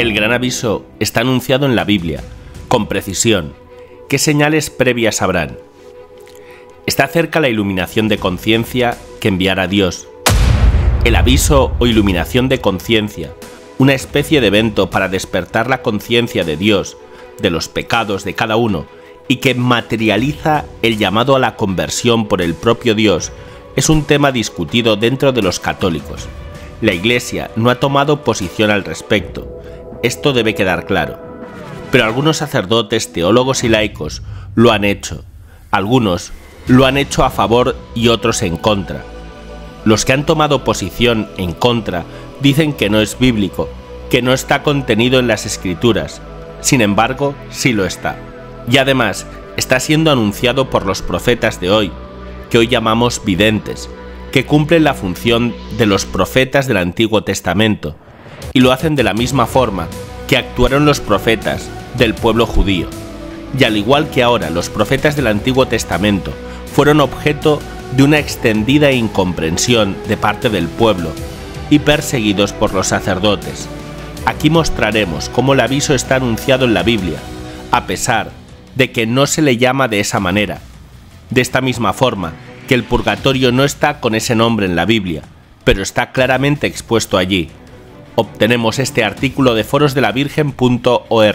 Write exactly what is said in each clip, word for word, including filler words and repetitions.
El gran aviso está anunciado en la Biblia, con precisión. ¿Qué señales previas habrán? Está cerca la iluminación de conciencia que enviará Dios. El aviso o iluminación de conciencia, una especie de evento para despertar la conciencia de Dios, de los pecados de cada uno, y que materializa el llamado a la conversión por el propio Dios, es un tema discutido dentro de los católicos. La Iglesia no ha tomado posición al respecto. Esto debe quedar claro. Pero algunos sacerdotes, teólogos y laicos lo han hecho. Algunos lo han hecho a favor y otros en contra. Los que han tomado posición en contra dicen que no es bíblico, que no está contenido en las Escrituras. Sin embargo, sí lo está. Y además, está siendo anunciado por los profetas de hoy, que hoy llamamos videntes, que cumplen la función de los profetas del Antiguo Testamento, y lo hacen de la misma forma que actuaron los profetas del pueblo judío. Y al igual que ahora los profetas del Antiguo Testamento fueron objeto de una extendida incomprensión de parte del pueblo y perseguidos por los sacerdotes. Aquí mostraremos cómo el aviso está anunciado en la Biblia, a pesar de que no se le llama de esa manera. De esta misma forma que el purgatorio no está con ese nombre en la Biblia, pero está claramente expuesto allí. Obtenemos este artículo de foros de la virgen punto org.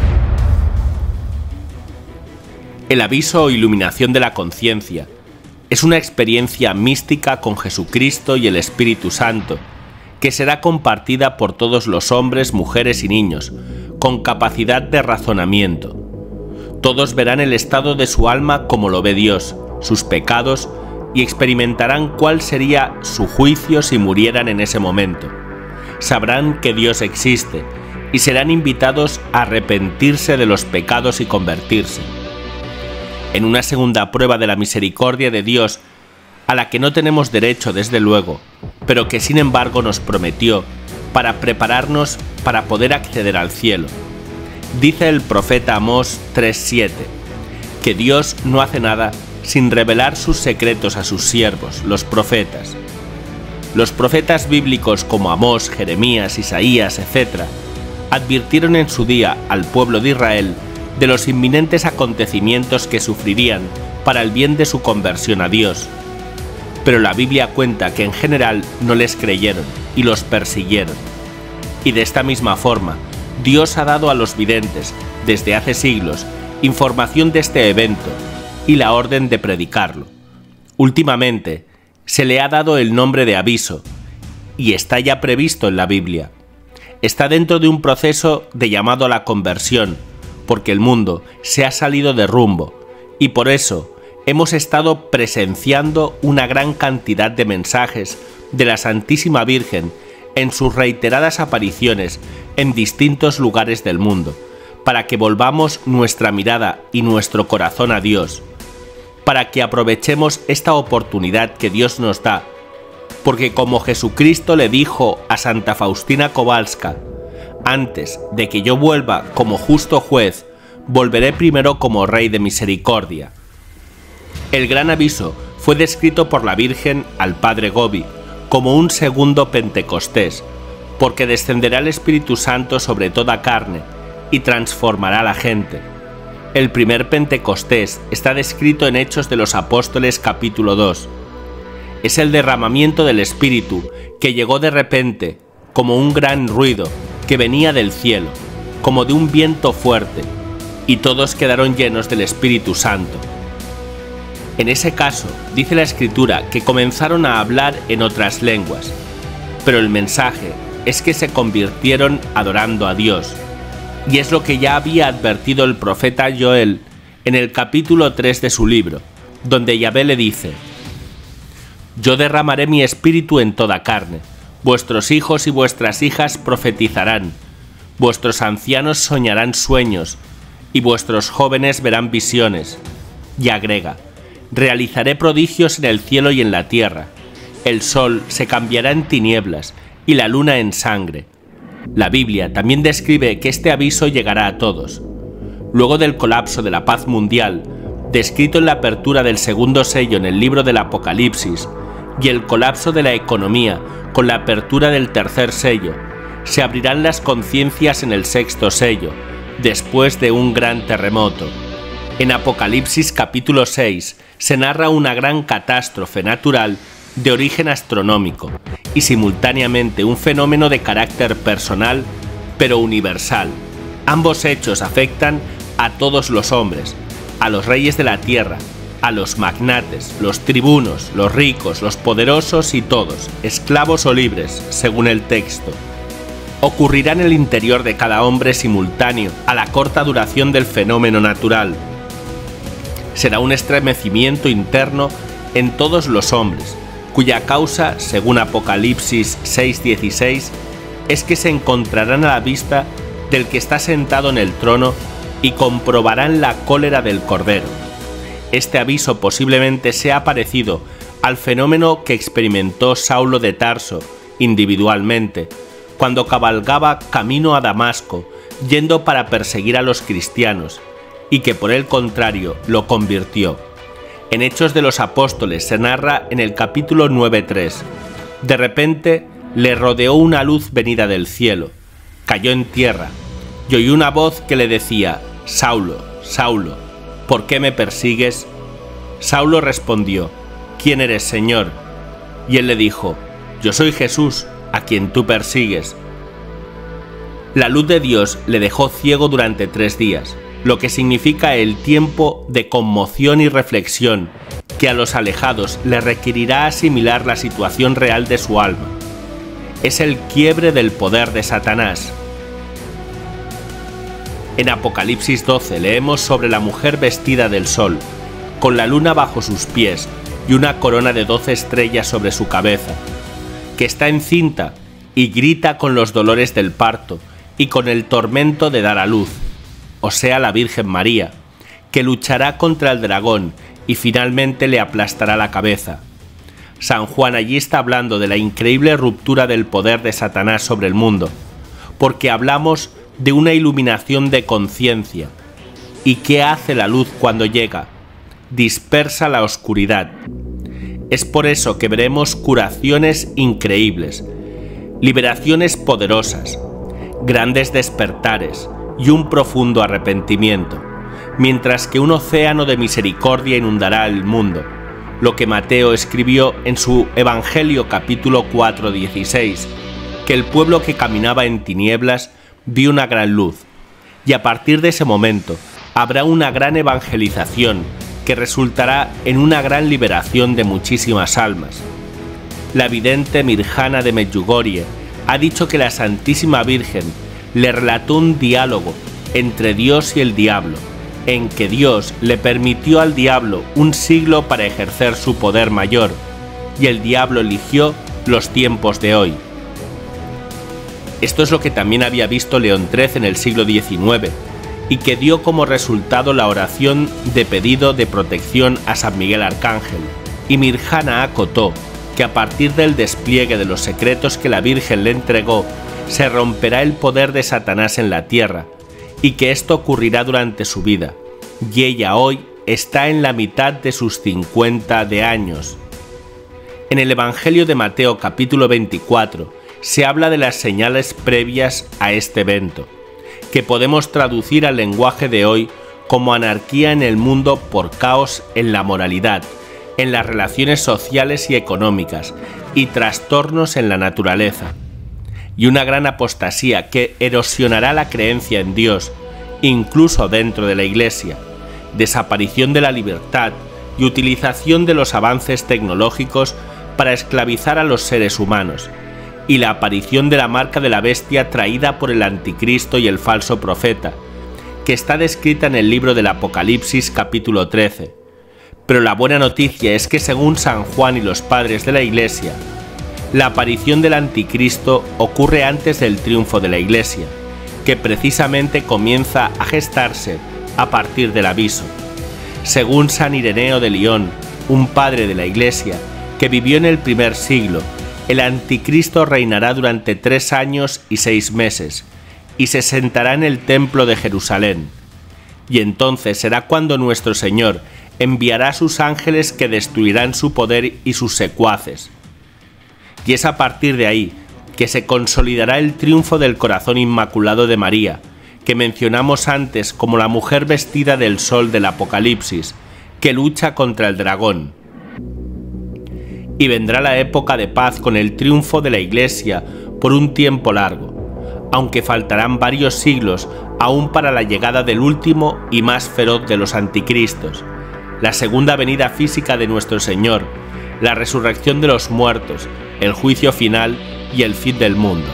El aviso o iluminación de la conciencia es una experiencia mística con Jesucristo y el Espíritu Santo, que será compartida por todos los hombres, mujeres y niños, con capacidad de razonamiento. Todos verán el estado de su alma como lo ve Dios, sus pecados, y experimentarán cuál sería su juicio si murieran en ese momento. Sabrán que Dios existe y serán invitados a arrepentirse de los pecados y convertirse. En una segunda prueba de la misericordia de Dios, a la que no tenemos derecho desde luego, pero que sin embargo nos prometió para prepararnos para poder acceder al cielo. Dice el profeta Amós tres siete, que Dios no hace nada sin revelar sus secretos a sus siervos, los profetas. Los profetas bíblicos como Amós, Jeremías, Isaías, etcétera, advirtieron en su día al pueblo de Israel de los inminentes acontecimientos que sufrirían para el bien de su conversión a Dios. Pero la Biblia cuenta que en general no les creyeron y los persiguieron. Y de esta misma forma, Dios ha dado a los videntes, desde hace siglos, información de este evento y la orden de predicarlo. Últimamente, se le ha dado el nombre de aviso, y está ya previsto en la Biblia. Está dentro de un proceso de llamado a la conversión, porque el mundo se ha salido de rumbo, y por eso hemos estado presenciando una gran cantidad de mensajes de la Santísima Virgen en sus reiteradas apariciones en distintos lugares del mundo, para que volvamos nuestra mirada y nuestro corazón a Dios, para que aprovechemos esta oportunidad que Dios nos da, porque como Jesucristo le dijo a Santa Faustina Kowalska, antes de que yo vuelva como justo juez, volveré primero como Rey de misericordia. El gran aviso fue descrito por la Virgen al Padre Gobi como un segundo Pentecostés, porque descenderá el Espíritu Santo sobre toda carne y transformará a la gente. El primer Pentecostés está descrito en Hechos de los Apóstoles capítulo dos. Es el derramamiento del Espíritu que llegó de repente, como un gran ruido que venía del cielo, como de un viento fuerte, y todos quedaron llenos del Espíritu Santo. En ese caso, dice la Escritura que comenzaron a hablar en otras lenguas, pero el mensaje es que se convirtieron adorando a Dios. Y es lo que ya había advertido el profeta Joel en el capítulo tres de su libro, donde Yahvé le dice: Yo derramaré mi espíritu en toda carne, vuestros hijos y vuestras hijas profetizarán, vuestros ancianos soñarán sueños, y vuestros jóvenes verán visiones. Y agrega: realizaré prodigios en el cielo y en la tierra, el sol se cambiará en tinieblas y la luna en sangre. La Biblia también describe que este aviso llegará a todos. Luego del colapso de la paz mundial, descrito en la apertura del segundo sello en el libro del Apocalipsis, y el colapso de la economía con la apertura del tercer sello, se abrirán las conciencias en el sexto sello, después de un gran terremoto. En Apocalipsis capítulo seis se narra una gran catástrofe natural de origen astronómico y simultáneamente un fenómeno de carácter personal pero universal. Ambos hechos afectan a todos los hombres, a los reyes de la tierra, a los magnates, los tribunos, los ricos, los poderosos y todos, esclavos o libres, según el texto. Ocurrirá en el interior de cada hombre simultáneo a la corta duración del fenómeno natural. Será un estremecimiento interno en todos los hombres, cuya causa, según Apocalipsis seis dieciséis, es que se encontrarán a la vista del que está sentado en el trono y comprobarán la cólera del Cordero. Este aviso posiblemente sea parecido al fenómeno que experimentó Saulo de Tarso individualmente, cuando cabalgaba camino a Damasco, yendo para perseguir a los cristianos, y que por el contrario lo convirtió. En Hechos de los Apóstoles se narra en el capítulo nueve tres. De repente le rodeó una luz venida del cielo, cayó en tierra, y oyó una voz que le decía: Saulo, Saulo, ¿por qué me persigues? Saulo respondió: ¿Quién eres, Señor? Y él le dijo: Yo soy Jesús, a quien tú persigues. La luz de Dios le dejó ciego durante tres días, lo que significa el tiempo de conmoción y reflexión que a los alejados le requerirá asimilar la situación real de su alma. Es el quiebre del poder de Satanás. En Apocalipsis doce leemos sobre la mujer vestida del sol, con la luna bajo sus pies y una corona de doce estrellas sobre su cabeza, que está encinta y grita con los dolores del parto y con el tormento de dar a luz, o sea, la Virgen María, que luchará contra el dragón y finalmente le aplastará la cabeza. San Juan allí está hablando de la increíble ruptura del poder de Satanás sobre el mundo, porque hablamos de una iluminación de conciencia. ¿Y qué hace la luz cuando llega? Dispersa la oscuridad. Es por eso que veremos curaciones increíbles, liberaciones poderosas, grandes despertares y un profundo arrepentimiento, mientras que un océano de misericordia inundará el mundo, lo que Mateo escribió en su Evangelio capítulo cuatro dieciséis, que el pueblo que caminaba en tinieblas vio una gran luz, y a partir de ese momento habrá una gran evangelización que resultará en una gran liberación de muchísimas almas. La vidente Mirjana de Medjugorje ha dicho que la Santísima Virgen le relató un diálogo entre Dios y el diablo, en que Dios le permitió al diablo un siglo para ejercer su poder mayor, y el diablo eligió los tiempos de hoy. Esto es lo que también había visto León trece en el siglo diecinueve, y que dio como resultado la oración de pedido de protección a San Miguel Arcángel, y Mirjana acotó que a partir del despliegue de los secretos que la Virgen le entregó, se romperá el poder de Satanás en la tierra, y que esto ocurrirá durante su vida, y ella hoy está en la mitad de sus cincuenta de años. En el Evangelio de Mateo capítulo veinticuatro se habla de las señales previas a este evento, que podemos traducir al lenguaje de hoy como anarquía en el mundo por caos en la moralidad, en las relaciones sociales y económicas, y trastornos en la naturaleza, y una gran apostasía que erosionará la creencia en Dios, incluso dentro de la Iglesia, desaparición de la libertad y utilización de los avances tecnológicos para esclavizar a los seres humanos, y la aparición de la marca de la bestia traída por el anticristo y el falso profeta, que está descrita en el libro del Apocalipsis capítulo trece. Pero la buena noticia es que según San Juan y los padres de la Iglesia, la aparición del anticristo ocurre antes del triunfo de la Iglesia, que precisamente comienza a gestarse a partir del aviso. Según San Ireneo de Lyon, un padre de la Iglesia que vivió en el primer siglo, el anticristo reinará durante tres años y seis meses, y se sentará en el templo de Jerusalén. Y entonces será cuando nuestro Señor enviará a sus ángeles que destruirán su poder y sus secuaces. Y es a partir de ahí que se consolidará el triunfo del corazón inmaculado de María, que mencionamos antes como la mujer vestida del sol del Apocalipsis, que lucha contra el dragón. Y vendrá la época de paz con el triunfo de la Iglesia por un tiempo largo, aunque faltarán varios siglos aún para la llegada del último y más feroz de los anticristos, la segunda venida física de nuestro Señor, la resurrección de los muertos, el juicio final y el fin del mundo.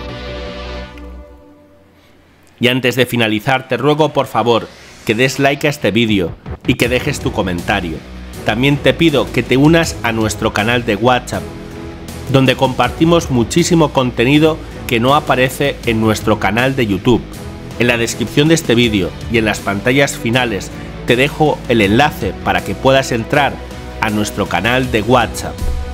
Y antes de finalizar, te ruego por favor que des like a este vídeo y que dejes tu comentario. También te pido que te unas a nuestro canal de WhatsApp, donde compartimos muchísimo contenido que no aparece en nuestro canal de YouTube. En la descripción de este vídeo y en las pantallas finales te dejo el enlace para que puedas entrar a nuestro canal de WhatsApp.